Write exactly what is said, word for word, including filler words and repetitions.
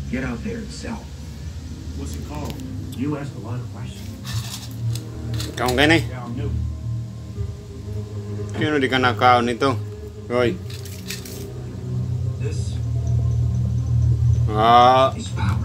Get out there and sell. What's it called? You asked a lot of questions. Kamu kene? Yeah, I'm new. Sino di kanakaw nito? Hoy. This Ah, is foul.